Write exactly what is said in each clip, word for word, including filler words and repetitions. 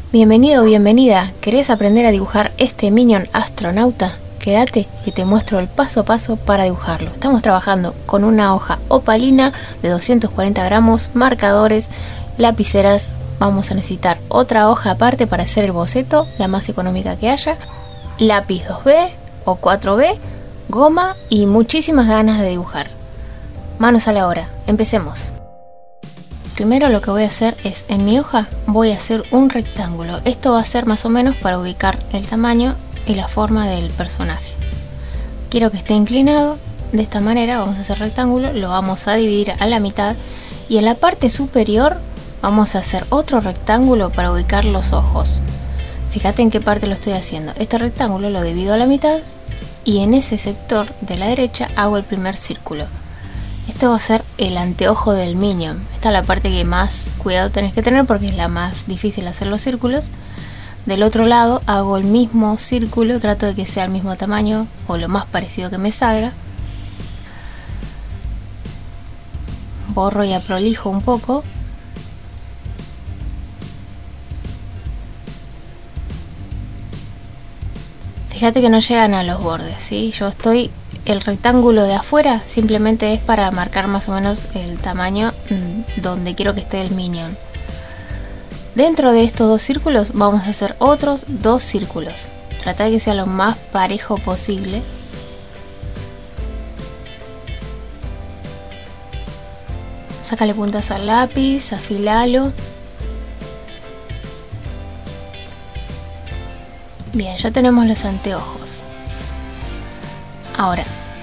Bienvenido o bienvenida, ¿querés aprender a dibujar este Minion astronauta? Quédate que te muestro el paso a paso para dibujarlo. Estamos trabajando con una hoja opalina de doscientos cuarenta gramos, marcadores, lapiceras. Vamos a necesitar otra hoja aparte para hacer el boceto, la más económica que haya, lápiz dos B o cuatro B, goma y muchísimas ganas de dibujar. Manos a la obra, empecemos. Primero lo que voy a hacer es, en mi hoja voy a hacer un rectángulo. Esto va a ser más o menos para ubicar el tamaño y la forma del personaje. Quiero que esté inclinado de esta manera. Vamos a hacer rectángulo, lo vamos a dividir a la mitad y en la parte superior vamos a hacer otro rectángulo para ubicar los ojos. Fíjate en qué parte lo estoy haciendo. Este rectángulo lo divido a la mitad y en ese sector de la derecha hago el primer círculo. Esto va a ser el anteojo del Minion. Esta es la parte que más cuidado tenés que tener porque es la más difícil hacer los círculos. Del otro lado hago el mismo círculo, trato de que sea el mismo tamaño o lo más parecido que me salga. Borro y aprolijo un poco. Fíjate que no llegan a los bordes, ¿sí? Yo estoy... El rectángulo de afuera simplemente es para marcar más o menos el tamaño donde quiero que esté el Minion. Dentro de estos dos círculos vamos a hacer otros dos círculos. Trata de que sea lo más parejo posible. Sácale puntas al lápiz, afilalo. Bien, ya tenemos los anteojos. Ahora,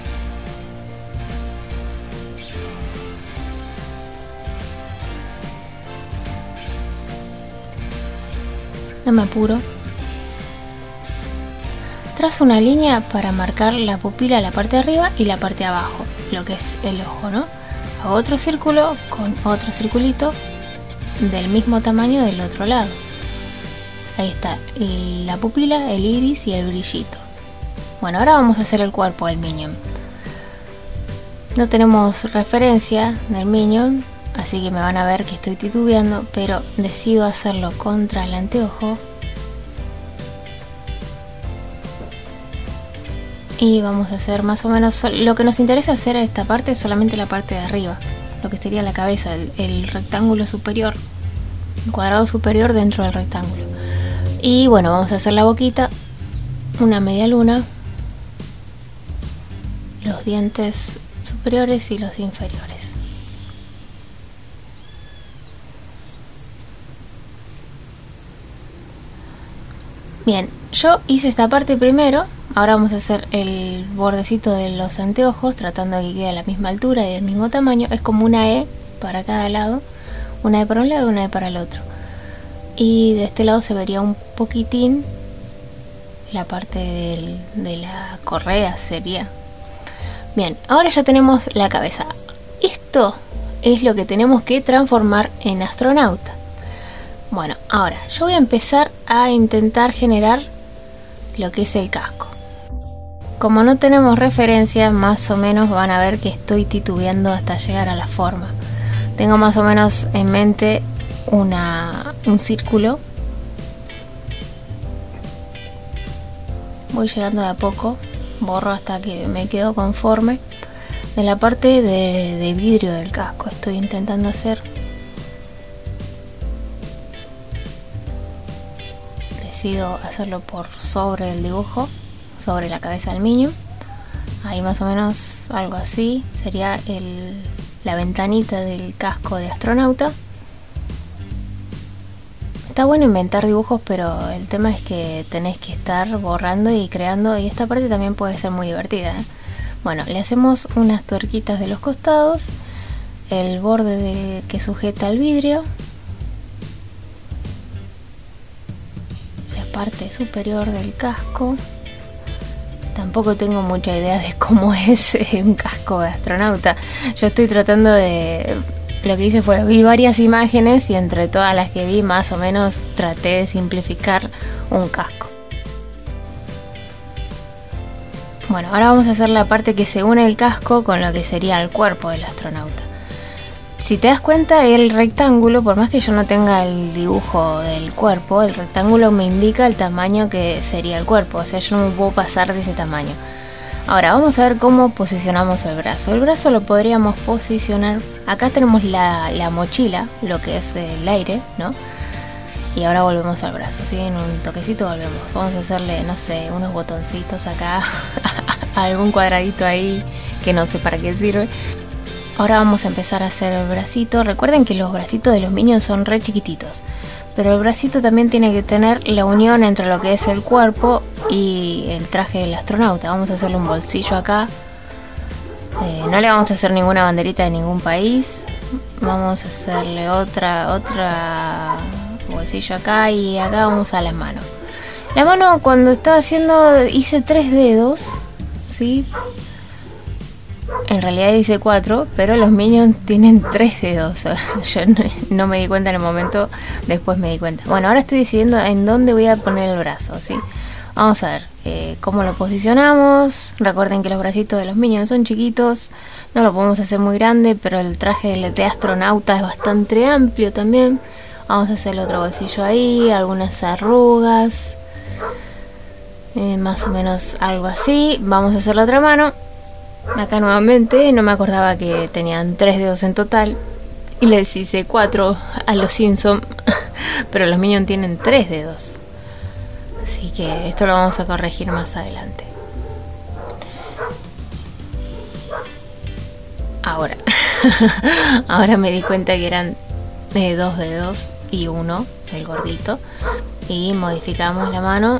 no me apuro. Trazo una línea para marcar la pupila, la parte de arriba y la parte de abajo, lo que es el ojo, ¿no? Hago otro círculo con otro circulito del mismo tamaño del otro lado. Ahí está la pupila, el iris y el brillito. Bueno, ahora vamos a hacer el cuerpo del Minion. No tenemos referencia del Minion, así que me van a ver que estoy titubeando, pero decido hacerlo contra el anteojo. Y vamos a hacer más o menos... Lo que nos interesa hacer a esta parte es solamente la parte de arriba, lo que sería la cabeza, el, el rectángulo superior, el cuadrado superior dentro del rectángulo. Y bueno, vamos a hacer la boquita, una media luna, los dientes superiores y los inferiores. Bien, yo hice esta parte primero. Ahora vamos a hacer el bordecito de los anteojos, tratando de que quede a la misma altura y del mismo tamaño. Es como una E para cada lado, una E para un lado y una E para el otro. Y de este lado se vería un poquitín la parte del, de la correa sería. Bien, ahora ya tenemos la cabeza. Esto es lo que tenemos que transformar en astronauta. Bueno, ahora yo voy a empezar a intentar generar lo que es el casco. Como no tenemos referencia, más o menos van a ver que estoy titubeando hasta llegar a la forma. Tengo más o menos en mente una, un círculo. Voy llegando de a poco. Borro hasta que me quedo conforme. En la parte de, de vidrio del casco estoy intentando hacer. Decido hacerlo por sobre el dibujo, sobre la cabeza del Minion. Ahí más o menos algo así. Sería el, la ventanita del casco de astronauta. Está bueno inventar dibujos, pero el tema es que tenés que estar borrando y creando, y esta parte también puede ser muy divertida, ¿eh? Bueno, le hacemos unas tuerquitas de los costados, el borde de, que sujeta el vidrio, la parte superior del casco. Tampoco tengo mucha idea de cómo es un casco de astronauta. Yo estoy tratando de... Lo que hice fue, vi varias imágenes y entre todas las que vi más o menos traté de simplificar un casco. Bueno, ahora vamos a hacer la parte que se une el casco con lo que sería el cuerpo del astronauta. Si te das cuenta, el rectángulo, por más que yo no tenga el dibujo del cuerpo, el rectángulo me indica el tamaño que sería el cuerpo, o sea, yo no me puedo pasar de ese tamaño. Ahora vamos a ver cómo posicionamos el brazo. El brazo lo podríamos posicionar, acá tenemos la, la mochila, lo que es el aire, ¿no? Y ahora volvemos al brazo, ¿sí? En un toquecito volvemos. Vamos a hacerle, no sé, unos botoncitos acá, algún cuadradito ahí que no sé para qué sirve. Ahora vamos a empezar a hacer el bracito. Recuerden que los bracitos de los Minions son re chiquititos, pero el bracito también tiene que tener la unión entre lo que es el cuerpo y el traje del astronauta. Vamos a hacerle un bolsillo acá. Eh, no le vamos a hacer ninguna banderita de ningún país. Vamos a hacerle otra, otra bolsillo acá, y acá vamos a la mano. La mano, cuando estaba haciendo, hice tres dedos, ¿sí? En realidad hice cuatro, pero los Minions tienen tres dedos. Yo no, no me di cuenta en el momento, después me di cuenta. Bueno, ahora estoy decidiendo en dónde voy a poner el brazo, ¿sí? Vamos a ver eh, cómo lo posicionamos. Recuerden que los bracitos de los Minions son chiquitos, no lo podemos hacer muy grande, pero el traje de astronauta es bastante amplio también. Vamos a hacer otro bolsillo ahí, algunas arrugas, eh, más o menos algo así. Vamos a hacer la otra mano. Acá nuevamente, no me acordaba que tenían tres dedos en total y les hice cuatro a los Simpson, pero los Minions tienen tres dedos, así que esto lo vamos a corregir más adelante. Ahora, ahora me di cuenta que eran eh, dos dedos y uno, el gordito, y modificamos la mano.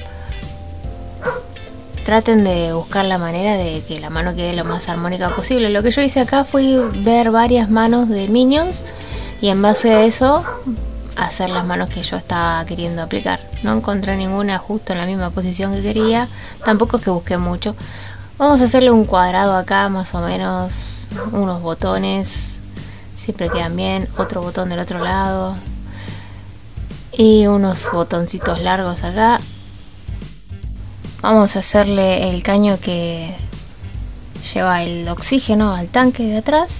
Traten de buscar la manera de que la mano quede lo más armónica posible. Lo que yo hice acá fue ver varias manos de Minions y en base a eso hacer las manos que yo estaba queriendo aplicar. No encontré ninguna justo en la misma posición que quería, tampoco es que busqué mucho. Vamos a hacerle un cuadrado acá, más o menos, unos botones, siempre quedan bien, otro botón del otro lado y unos botoncitos largos acá. Vamos a hacerle el caño que lleva el oxígeno al tanque de atrás.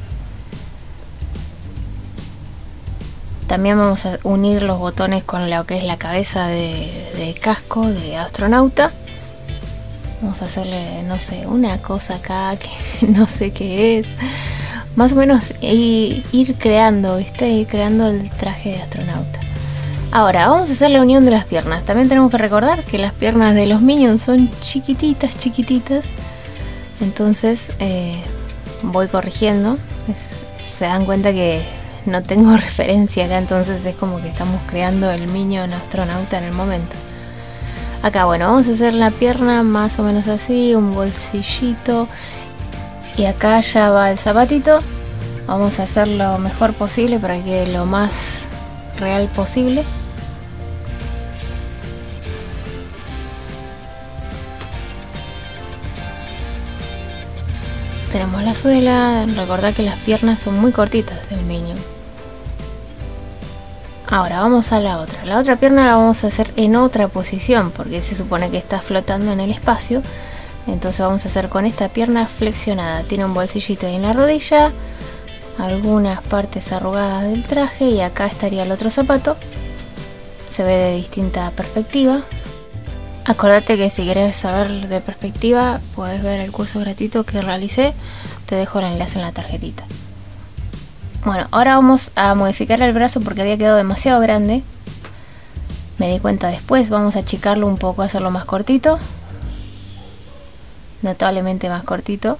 También vamos a unir los botones con lo que es la cabeza de, de casco de astronauta. Vamos a hacerle, no sé, una cosa acá que no sé qué es. Más o menos ir, ir creando, ¿viste? Ir creando el traje de astronauta. Ahora vamos a hacer la unión de las piernas. También tenemos que recordar que las piernas de los Minions son chiquititas, chiquititas. Entonces eh, voy corrigiendo. Es, se dan cuenta que no tengo referencia acá, entonces es como que estamos creando el Minion astronauta en el momento. Acá, bueno, vamos a hacer la pierna más o menos así, un bolsillito. Y acá ya va el zapatito. Vamos a hacer lo mejor posible para que quede lo más real posible. Tenemos la suela. Recordad que las piernas son muy cortitas del Minion. Ahora vamos a la otra. La otra pierna la vamos a hacer en otra posición porque se supone que está flotando en el espacio. Entonces vamos a hacer con esta pierna flexionada. Tiene un bolsillito ahí en la rodilla, algunas partes arrugadas del traje, y acá estaría el otro zapato. Se ve de distinta perspectiva. Acordate que si querés saber de perspectiva, podés ver el curso gratuito que realicé. Te dejo el enlace en la tarjetita. Bueno, ahora vamos a modificar el brazo porque había quedado demasiado grande. Me di cuenta después. Vamos a achicarlo un poco, hacerlo más cortito. Notablemente más cortito.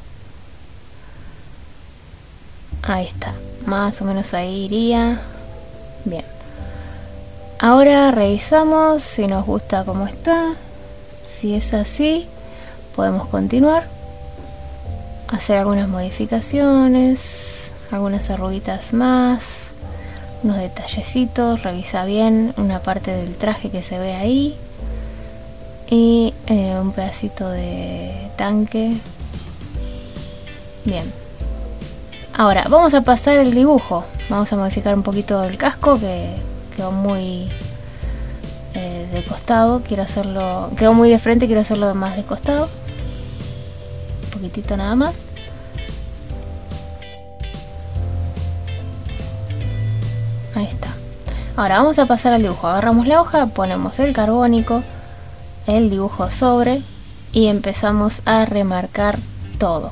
Ahí está. Más o menos ahí iría. Bien. Ahora revisamos si nos gusta cómo está. Si es así, podemos continuar. Hacer algunas modificaciones, algunas arruguitas más, unos detallecitos. Revisa bien una parte del traje que se ve ahí. Y eh, un pedacito de tanque. Bien. Ahora vamos a pasar el dibujo. Vamos a modificar un poquito el casco que quedó muy eh, de costado. Quiero hacerlo, quedó muy de frente, quiero hacerlo más de costado. Un poquitito nada más. Ahí está. Ahora vamos a pasar al dibujo. Agarramos la hoja, ponemos el carbónico, el dibujo sobre y empezamos a remarcar todo.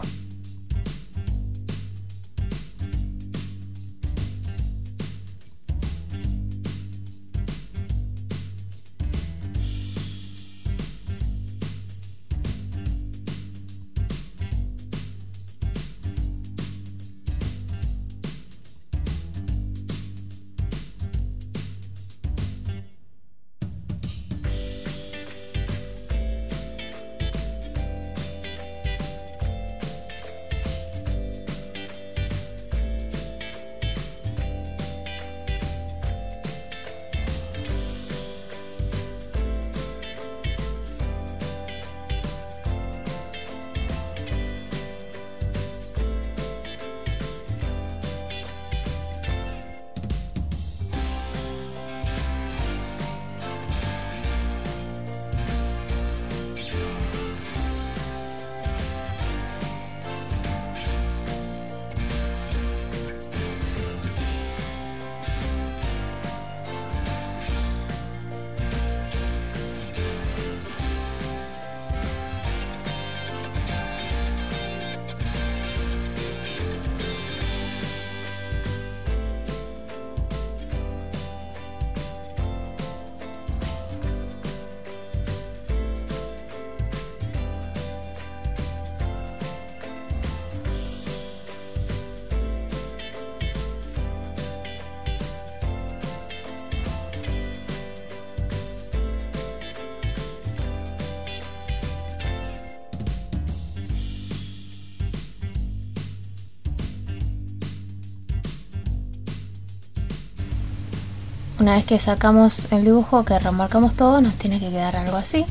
Una vez que sacamos el dibujo, que remarcamos todo, nos tiene que quedar algo así.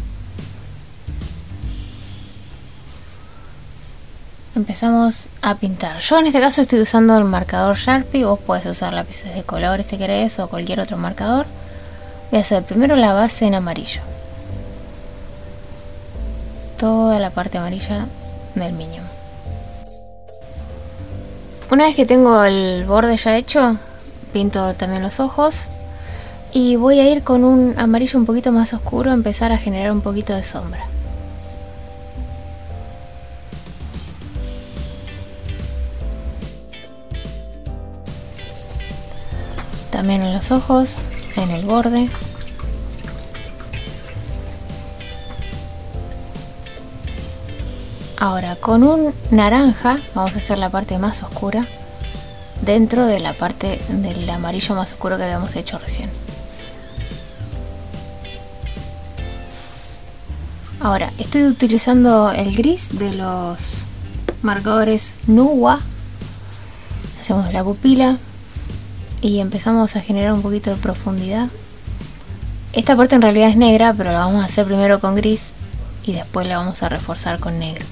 Empezamos a pintar. Yo en este caso estoy usando el marcador Sharpie. Vos podés usar lápices de colores si querés o cualquier otro marcador. Voy a hacer primero la base en amarillo. Toda la parte amarilla del Minion. Una vez que tengo el borde ya hecho, pinto también los ojos. Y voy a ir con un amarillo un poquito más oscuro a empezar a generar un poquito de sombra. También en los ojos, en el borde. Ahora con un naranja vamos a hacer la parte más oscura dentro de la parte del amarillo más oscuro que habíamos hecho recién. Ahora estoy utilizando el gris de los marcadores Nuwa. Hacemos la pupila y empezamos a generar un poquito de profundidad. Esta parte en realidad es negra, pero la vamos a hacer primero con gris y después la vamos a reforzar con negro.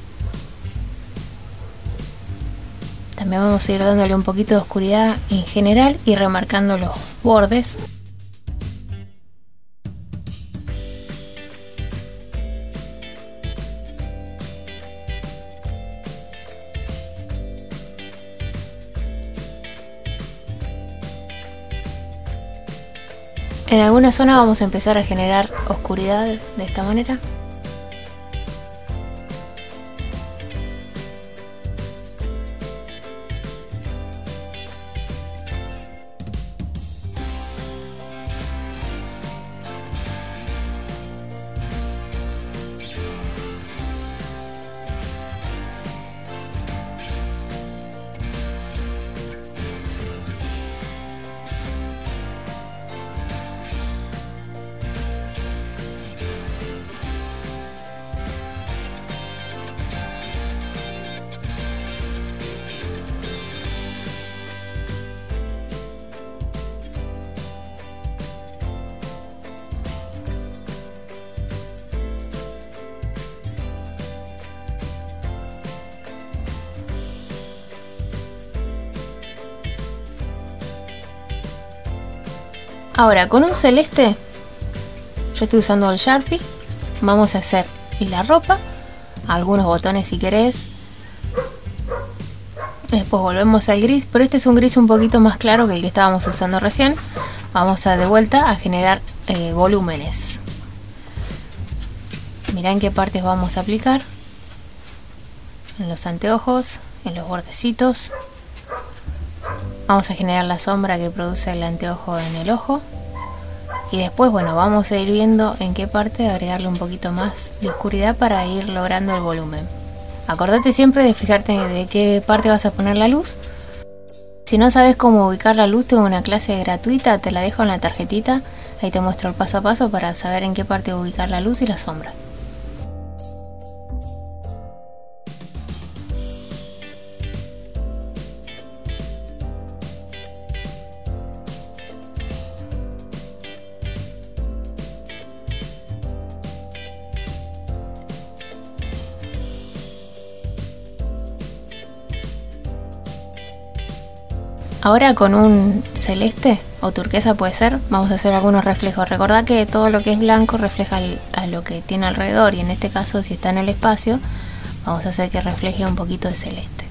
También vamos a ir dándole un poquito de oscuridad en general y remarcando los bordes. En alguna zona vamos a empezar a generar oscuridad de esta manera. Ahora con un celeste, yo estoy usando el Sharpie, vamos a hacer la ropa, algunos botones si querés, Después volvemos al gris, pero este es un gris un poquito más claro que el que estábamos usando recién. Vamos a de vuelta a generar eh, volúmenes. Mirá en qué partes vamos a aplicar. En los anteojos, en los bordecitos. Vamos a generar la sombra que produce el anteojo en el ojo. Y después, bueno, vamos a ir viendo en qué parte agregarle un poquito más de oscuridad para ir logrando el volumen. Acordate siempre de fijarte de qué parte vas a poner la luz. Si no sabes cómo ubicar la luz, tengo una clase gratuita, te la dejo en la tarjetita. Ahí te muestro el paso a paso para saber en qué parte ubicar la luz y la sombra. Ahora con un celeste o turquesa puede ser, vamos a hacer algunos reflejos. Recordá que todo lo que es blanco refleja a lo que tiene alrededor, y en este caso si está en el espacio vamos a hacer que refleje un poquito de celeste.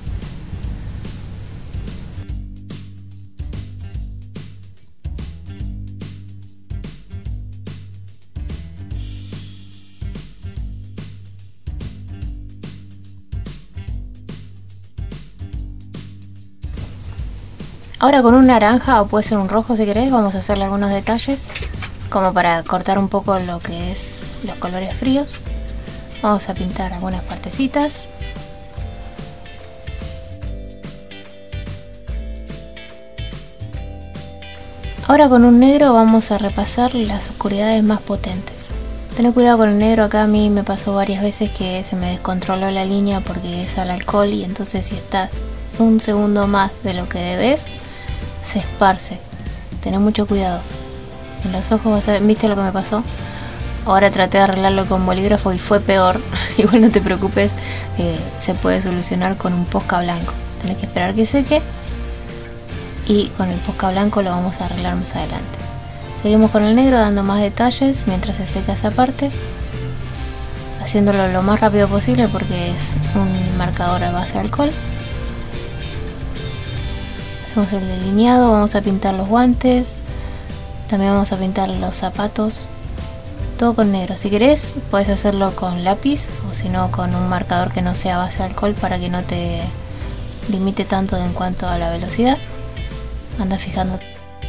Ahora con un naranja o puede ser un rojo si querés, vamos a hacerle algunos detalles como para cortar un poco lo que es los colores fríos. Vamos a pintar algunas partecitas. Ahora con un negro vamos a repasar las oscuridades más potentes. Ten cuidado con el negro, acá a mí me pasó varias veces que se me descontroló la línea porque es al alcohol, y entonces si estás un segundo más de lo que debes, se esparce. Tened mucho cuidado. En los ojos vas a ver, ¿viste lo que me pasó? Ahora traté de arreglarlo con bolígrafo y fue peor. Igual no te preocupes, eh, se puede solucionar con un posca blanco. Tenés que esperar que seque y con el posca blanco lo vamos a arreglar más adelante. Seguimos con el negro dando más detalles mientras se seca esa parte, haciéndolo lo más rápido posible porque es un marcador a base de alcohol. Hacemos el delineado, vamos a pintar los guantes, también vamos a pintar los zapatos, todo con negro. Si querés puedes hacerlo con lápiz o si no con un marcador que no sea a base de alcohol para que no te limite tanto en cuanto a la velocidad. Anda fijándote.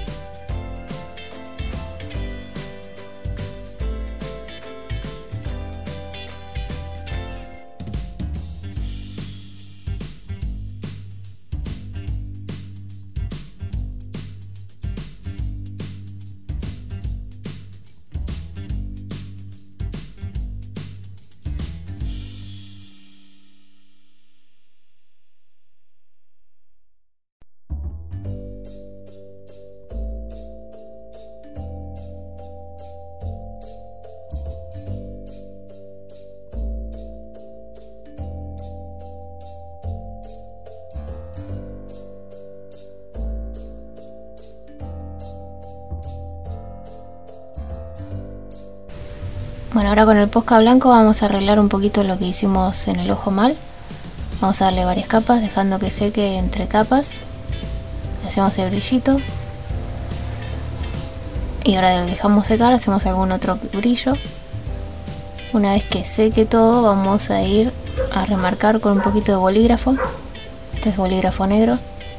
Bueno, ahora con el posca blanco vamos a arreglar un poquito lo que hicimos en el ojo mal. Vamos a darle varias capas, dejando que seque entre capas. Le hacemos el brillito. Y ahora dejamos secar, hacemos algún otro brillo. Una vez que seque todo, vamos a ir a remarcar con un poquito de bolígrafo. Este es bolígrafo negro.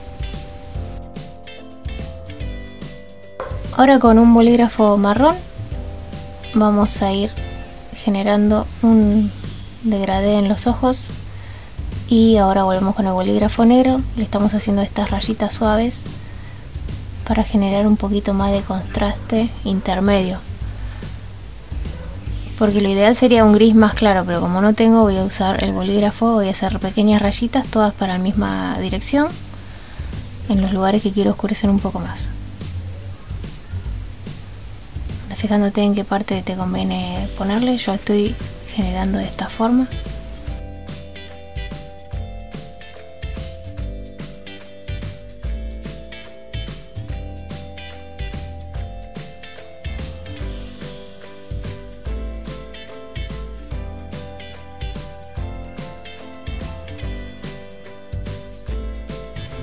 Ahora con un bolígrafo marrón vamos a ir generando un degradé en los ojos, y ahora volvemos con el bolígrafo negro, le estamos haciendo estas rayitas suaves para generar un poquito más de contraste intermedio, porque lo ideal sería un gris más claro, pero como no tengo voy a usar el bolígrafo, voy a hacer pequeñas rayitas todas para la misma dirección en los lugares que quiero oscurecer un poco más. Fijándote en qué parte te conviene ponerle. Yo estoy generando de esta forma.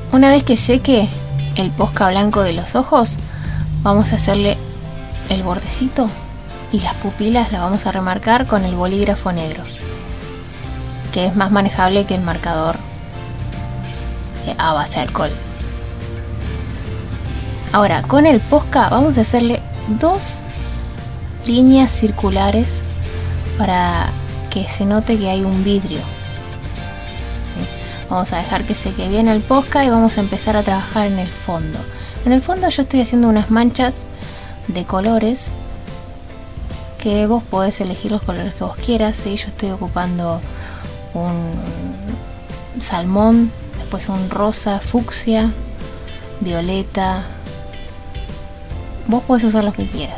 Una vez que seque el posca blanco de los ojos, vamos a hacerle el bordecito y las pupilas las vamos a remarcar con el bolígrafo negro, que es más manejable que el marcador a base de alcohol. Ahora con el posca vamos a hacerle dos líneas circulares para que se note que hay un vidrio, ¿sí? Vamos a dejar que seque bien el posca y vamos a empezar a trabajar en el fondo. En el fondo yo estoy haciendo unas manchas de colores que vos podés elegir los colores que vos quieras, ¿sí? Yo estoy ocupando un salmón, después un rosa, fucsia, violeta. Vos podés usar los que quieras.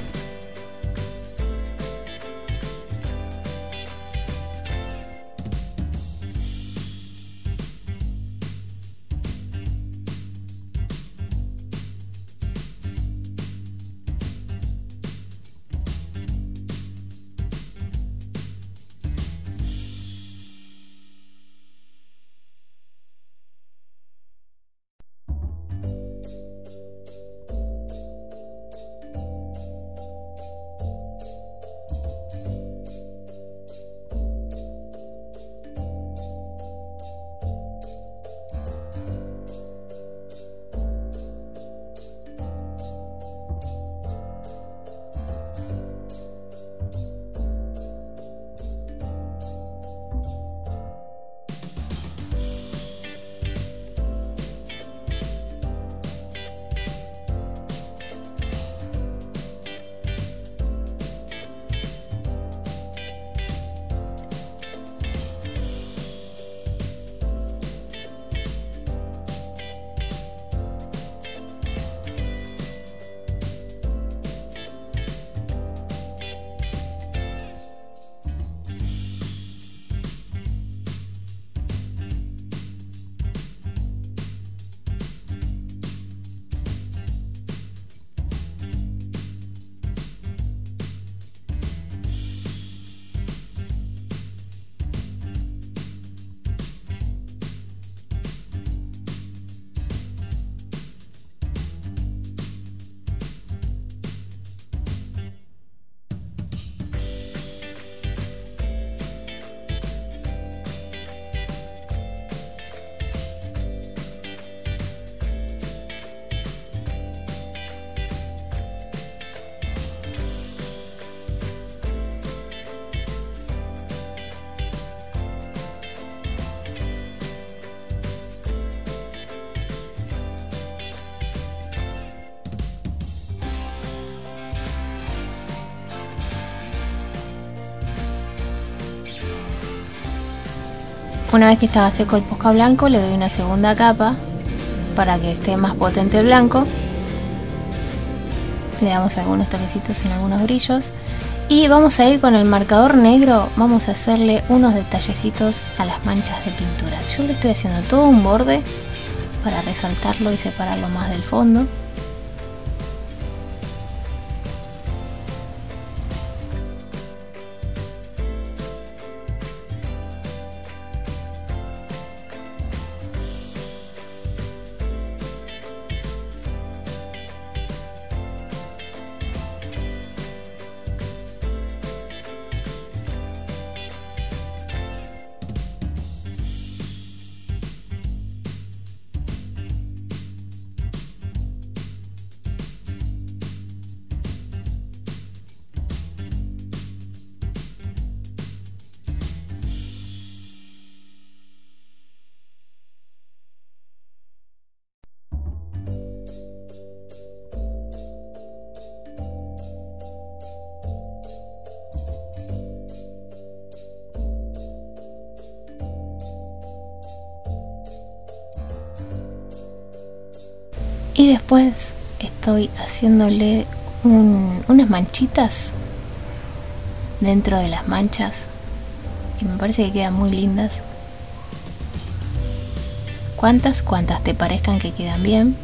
Una vez que estaba seco el posca blanco, le doy una segunda capa para que esté más potente el blanco. Le damos algunos toquecitos en algunos brillos. Y vamos a ir con el marcador negro, vamos a hacerle unos detallecitos a las manchas de pintura. Yo le estoy haciendo todo un borde para resaltarlo y separarlo más del fondo. Y después estoy haciéndole un, unas manchitas dentro de las manchas que me parece que quedan muy lindas. ¿Cuántas? Cuantas te parezcan que quedan bien.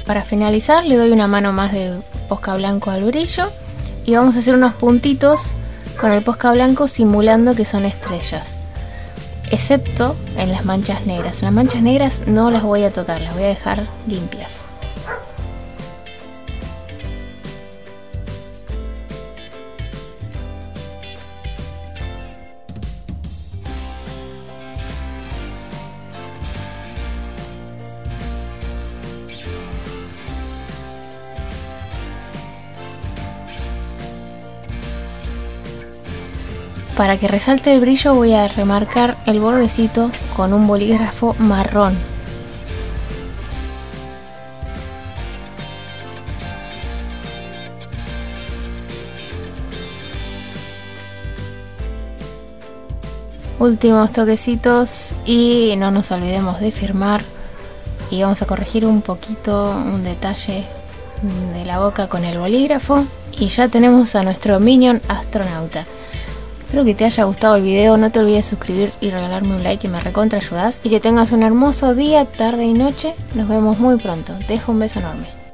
Para finalizar le doy una mano más de Posca blanco al brillo y vamos a hacer unos puntitos con el Posca blanco simulando que son estrellas, excepto en las manchas negras. Las manchas negras no las voy a tocar, las voy a dejar limpias. Para que resalte el brillo voy a remarcar el bordecito con un bolígrafo marrón. Últimos toquecitos y no nos olvidemos de firmar. Y vamos a corregir un poquito un detalle de la boca con el bolígrafo. Y ya tenemos a nuestro Minion astronauta. Espero que te haya gustado el video, no te olvides de suscribir y regalarme un like que me recontra ayudas. Y que tengas un hermoso día, tarde y noche. Nos vemos muy pronto. Te dejo un beso enorme.